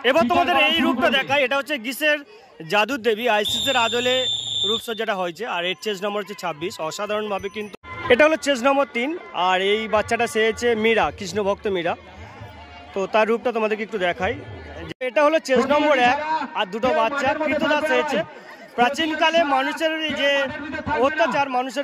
এবার তোমাদের এই রূপটা দেখায়, এটা হচ্ছে গ্রিসের জাদুর দেবী আইসিসের আদলে রূপসজ্জাটা হয়েছে। আর এর চেস নম্বর হচ্ছে 26। অসাধারণভাবে কিন্তু এটা হলো চেস নম্বর 3। আর এই বাচ্চাটা সেয়েছে মীরা, কৃষ্ণ ভক্ত মীরা। তো তার রূপটা তোমাদেরকে একটু দেখাই। এটা হলো চেস নম্বর 1 আর দুটো বাচ্চা কৃতদাস হয়েছে। প্রাচীনকালে মানুষের যে অত্যাচার মানুষের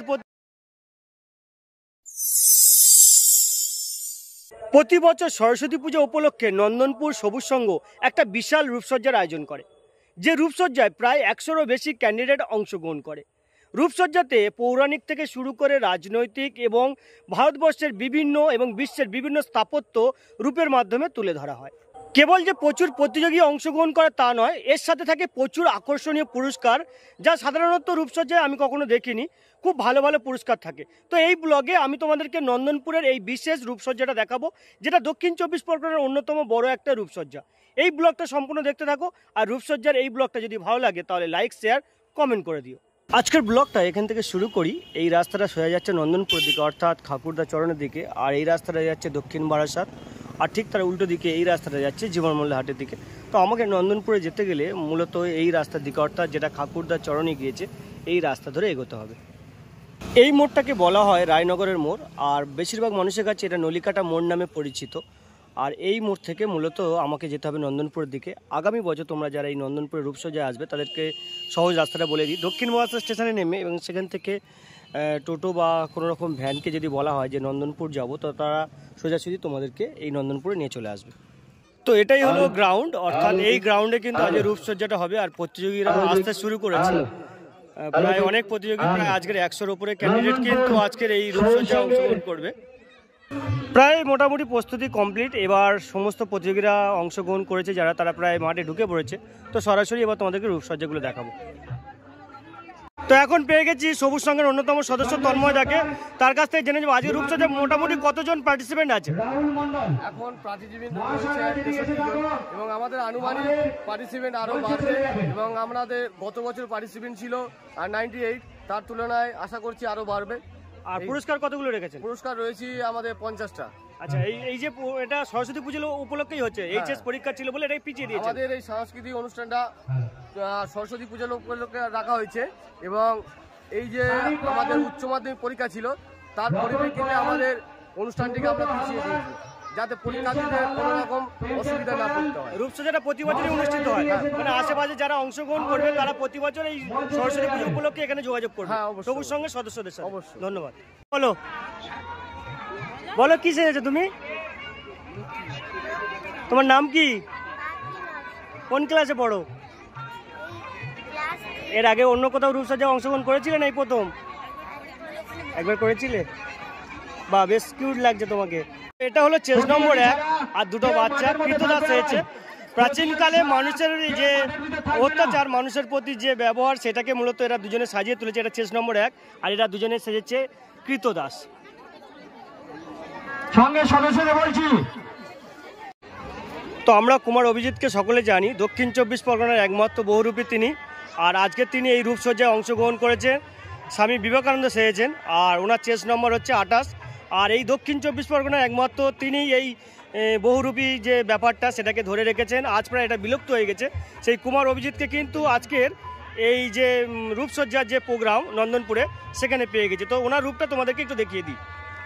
প্রতি বছর সরস্বতী পুজো উপলক্ষে নন্দনপুর সবুজ সংঘ একটা বিশাল রূপসজ্জার আয়োজন করে, যে রূপসজ্জায় প্রায় 100-রও বেশি ক্যান্ডিডেট অংশগ্রহণ করে। রূপসজ্জাতে পৌরাণিক থেকে শুরু করে রাজনৈতিক এবং ভারতবর্ষের বিভিন্ন এবং বিশ্বের বিভিন্ন স্থাপত্য রূপের মাধ্যমে তুলে ধরা হয়। কেবল যে প্রচুর প্রতিযোগী অংশগ্রহণ করে তা নয়, এর সাথে থাকে প্রচুর আকর্ষণীয় পুরস্কার, যা সাধারণত রূপসজ্জায় আমি কখনো দেখিনি। খুব ভালো ভালো পুরস্কার থাকে। তো এই ব্লগে আমি তোমাদেরকে নন্দনপুরের এই বিশেষ রূপসজ্জাটা দেখাবো, যেটা দক্ষিণ 24 পরগনার অন্যতম বড় একটা রূপসজ্জা। এই ব্লগটা সম্পূর্ণ দেখতে থাকো। আর রূপসজ্জার এই ব্লগটা যদি ভালো লাগে তাহলে লাইক, শেয়ার, কমেন্ট করে দিও। আজকের ব্লগটা এখান থেকে শুরু করি। এই রাস্তাটা সোজা যাচ্ছে নন্দনপুরের দিকে, অর্থাৎ ঠাকুরদা চরণের দিকে। আর এই রাস্তাটা যাচ্ছে দক্ষিণ বারাসাত। আর ঠিক তার উল্টো দিকে এই রাস্তাটা যাচ্ছে জীবনমূল্য হাটের দিকে। তো আমাকে নন্দনপুরে যেতে গেলে মূলত এই রাস্তার দিকে, অর্থাৎ যেটা ঠাকুরদার চরণে গিয়েছে এই রাস্তা ধরে এগোতে হবে। এই মোড়টাকে বলা হয় রায়নগরের মোড়, আর বেশিরভাগ মানুষের কাছে এটা নলিকাটা মোড় নামে পরিচিত। আর এই মোড় থেকে মূলত আমাকে যেতে হবে নন্দনপুরের দিকে। আগামী বছর তোমরা যারা এই নন্দনপুরের রূপসজ্জায় আসবে তাদেরকে সহজ রাস্তাটা বলে দিই। দক্ষিণ বারাসাত স্টেশনে নেমে এবং সেখান থেকে টোটো বা কোনো রকম ভ্যানকে যদি বলা হয় যে নন্দনপুর যাব, তো তারা সোজাসুজি তোমাদেরকে এই নন্দনপুরে নিয়ে চলে আসবে। তো এটাই হলো গ্রাউন্ড, অর্থাৎ এই গ্রাউন্ডে কিন্তু আজ রূপসজ্জাটা হবে। আর প্রতিযোগীরা আসতে শুরু করেছে, প্রায় অনেক প্রতিযোগী, প্রায় আজকের 100-র উপরে ক্যান্ডিডেট কিন্তু আজকের এই রূপসজ্জায় অংশগ্রহণ করবে। প্রায় মোটামুটি প্রস্তুতি কমপ্লিট। এবার সমস্ত প্রতিযোগীরা অংশগ্রহণ করেছে যারা, তারা প্রায় মাঠে ঢুকে পড়েছে। তো সরাসরি এবার তোমাদেরকে রূপসজ্জাগুলো দেখাবো। তো এখন পেয়ে গেছি সবুজ সংঘের অন্যতম সদস্য তন্ময় দাকে। তার কাছ থেকে জেনে যাবো আজকে রূপসজ্জায় মোটামুটি কতজন পার্টিসিপেন্ট আছে। এখন পার্টিসিপেন্ট এবং আমাদের আনুমানিক পার্টিসিপেন্ট আরও বাড়বে। এবং আমাদের গত বছর পার্টিসিপেন্ট ছিল 98, তার তুলনায় আশা করছি আরও বাড়বে। আর পুরস্কার কতগুলো রেখেছেন? পুরস্কার রয়েছে আমাদের 50টা। আচ্ছা, এই যে এটা সরস্বতী পুজো উপলক্ষেই হচ্ছে, এইচএস পরীক্ষা ছিল বলে এটাই পিছিয়ে দিয়েছে। আমাদের এই সাংস্কৃতিক অনুষ্ঠানটা সরস্বতী পুজো উপলক্ষে রাখা হয়েছে। এবং এই যে আমাদের উচ্চ মাধ্যমিক পরীক্ষা ছিল তার পরিপ্রেক্ষিতে আমাদের অনুষ্ঠানটিকে আমরা পিছিয়ে দিয়েছি, যাতে পরীক্ষার্থীদের কোনো রকম অসুবিধা না পড়তে হয়। রূপসজ্জাটা প্রতি বছরই অনুষ্ঠিত হয়, মানে আশেপাশে যারা অংশগ্রহণ করবে তারা প্রতি বছর এই সরস্বতী পুজো উপলক্ষে এখানে যোগাযোগ করবে সবুজ সংঘের সদস্যদের সাথে। অবশ্যই। ধন্যবাদ। বলো বলো কি সেজেছো তুমি? তোমার নাম কি? কোন ক্লাসে পড়ো? এর আগে অন্য কোথাও রূপসজ্জায় অংশগ্রহণ করেছিলে না এই প্রথম? একবার করেছিলে? বা বেশ কিউট লাগছে তোমাকে। এটা হলো চেস নম্বর 1 আর দুটো বাচ্চা কৃতদাস হয়েছে। প্রাচীনকালে মানুষের যে অত্যাচার মানুষের প্রতি যে ব্যবহার, সেটাকে মূলত এরা দুজনে সাজিয়ে তুলেছে। এটা চেস নম্বর 1 আর এরা দুজনে সেজেছে কৃতদাস। সঙ্গে সদস্যদের বলছি, তো আমরা কুমার অভিজিৎকে সকলে জানি, দক্ষিণ 24 পরগনার একমাত্র বহুরূপী তিনি। আর আজকে তিনি এই রূপসজ্জায় অংশগ্রহণ করেছেন। স্বামী বিবেকানন্দ সেজেছেন আর ওনার চেস নম্বর হচ্ছে 28। আর এই দক্ষিণ 24 পরগনার একমাত্র তিনি এই বহুরূপী যে ব্যাপারটা সেটাকে ধরে রেখেছেন। আজ প্রায় এটা বিলুপ্ত হয়ে গেছে। সেই কুমার অভিজিৎকে কিন্তু আজকের এই যে রূপসজ্জার যে প্রোগ্রাম নন্দনপুরে সেখানে পেয়ে গেছে। তো ওনার রূপটা তোমাদেরকে একটু দেখিয়ে দিই।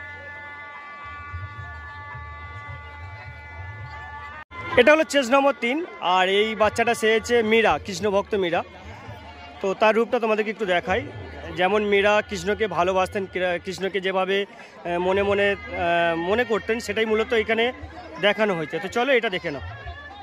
এটা হলো চেস নম্বর 3 আর এই বাচ্চাটা সেয়েছে মীরা, কৃষ্ণ ভক্ত মীরা। তো তার রূপটা তোমাদেরকে একটু দেখাই। যেমন মীরা কৃষ্ণকে ভালোবাসতেন, কৃষ্ণকে যেভাবে মনে মনে মনে করতেন সেটাই মূলত এখানে দেখানো হয়েছে। তো চলো এটা দেখে নাও।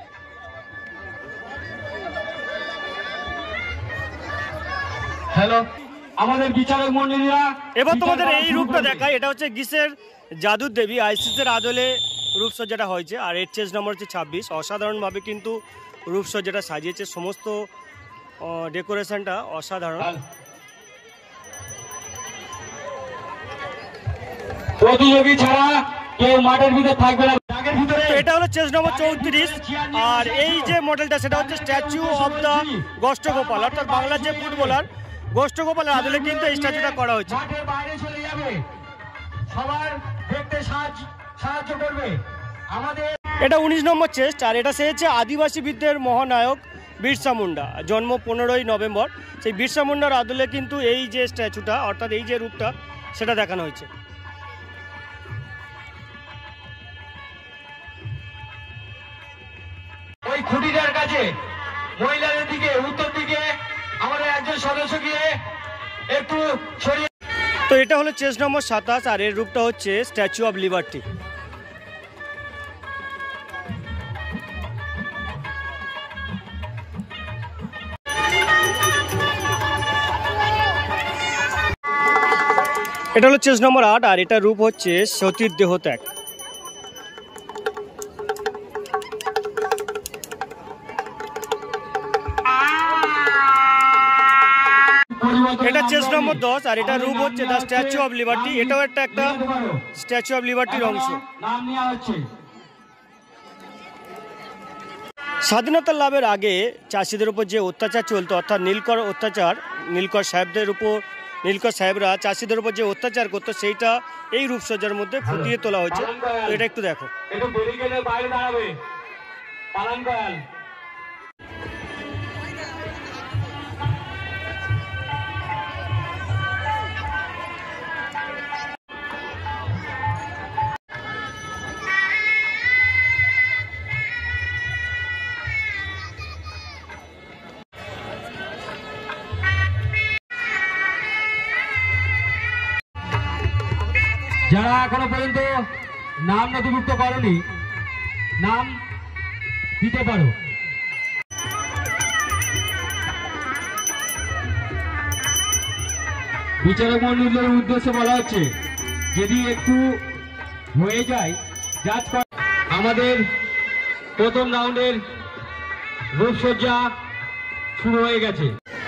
হ্যালো আমাদের বিচারক মণ্ডলীরা, এবার তোমাদের এই রূপটা দেখায়। এটা হচ্ছে গ্রিসের জাদুর দেবী আইসিসের আদলে রূপসজ্জাটা হয়েছে। আর এর চেস নম্বর হচ্ছে 26। অসাধারণভাবে কিন্তু রূপসজ্জাটা সাজিয়েছে, সমস্ত ডেকোরেশনটা অসাধারণ। প্রতিযোগী ছাড়া কেউ মাঠের ভিতরে থাকবে না। এটা হলো চেস নম্বর 34 আর এই যে মডেলটা সেটা হচ্ছে স্ট্যাচু অফ দ্য গোষ্ঠগোপাল, অর্থাৎ বাংলার যে ফুটবলার গোষ্ঠগোপালের আদলে কিন্তু এই স্ট্যাচুটা করা হয়েছে। বাইরে চলে যাবে, সবার দেখতে সাহায্য করবে। এটা 19 নম্বর চেস্ট, আর এটা সেরেছে আদিবাসী বিদ্যের মহানায়ক বিরসা মুন্ডা। জন্ম 15ই নভেম্বর। সেই বিরসা মুন্ডার আদলে কিন্তু এই যে স্ট্যাচুটা, অর্থাৎ এই যে রূপটা, সেটা দেখানো হয়েছে। ওই খুঁটিটার কাছে মহিলাদের দিকে উত্তর দিকে আমাদের একজন সদস্য গিয়ে একটু সরিয়ে। তো এটা হলো চেস্ট নম্বর 27, আর এর রূপটা হচ্ছে স্ট্যাচু অফ লিবার্টি। এটা হলো চেস্ট নম্বর 8, আর এটা রূপ হচ্ছে সতীর দেহত্যাগ। এটা চেস্ট নম্বর 10, আর এটা রূপ হচ্ছে দ্য স্ট্যাচু অফ লিবার্টি। এটাও একটা স্ট্যাচু অফ লিবার্টির অংশ। নাম নেওয়া হচ্ছে। স্বাধীনতা লাভের আগে চাষিদের উপর যে অত্যাচার চলতো, অর্থাৎ নীলকর অত্যাচার, নীলকর সাহেবরা চাষিদের উপর যে অত্যাচার করতো, সেইটা এই রূপসজ্জার মধ্যে ফুটিয়ে তোলা হয়েছে। তো এটা একটু দেখো। একটু ব্যারিকেডের বাইরে দাঁড়াবে পালন কয়াল। যারা এখনো পর্যন্ত নাম নথিভুক্ত করনি, নাম দিতে পারো। বিচারক মণ্ডলীর উদ্দেশ্যে বলা হচ্ছে, যদি একটু হয়ে যায় জাজ কর। আমাদের প্রথম রাউন্ডের রূপসজ্জা শুরু হয়ে গেছে।